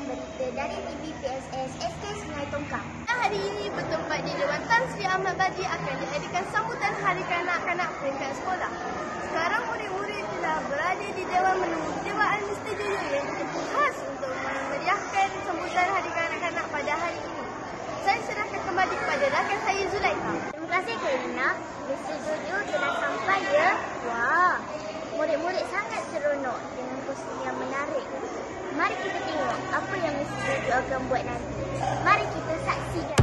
berita dari TV PSS SK Sungai Tongkang. Hari ini bertempat di Dewan Tan Sri Ahmad Badi akan diadakan sambutan Hari Kanak-Kanak peringkat sekolah. Sekarang murid-murid telah berada di Dewan menunggu kejewaan Mr. Jojo yang dijemput khas untuk memeriahkan sambutan Hari Kanak-Kanak pada hari ini. Saya serahkan kembali kepada rakan saya Zulaikha. Terima kasih Karina. Mr. Jojo telah sampai ya. Wah, murid-murid sangat seronok dengan kostum yang menarik. Mari kita tengok apa yang Mr. Jojo akan buat nanti. Mari kita saksikan.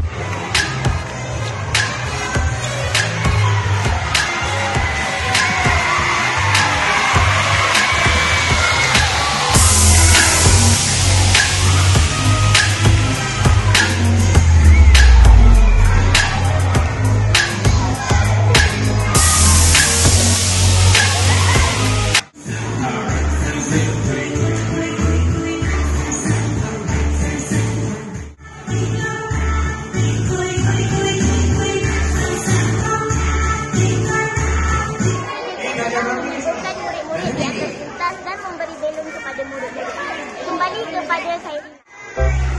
Murid-murid yang terlintas dan memberi belon kepada murid-murid. Kembali kepada Khairina.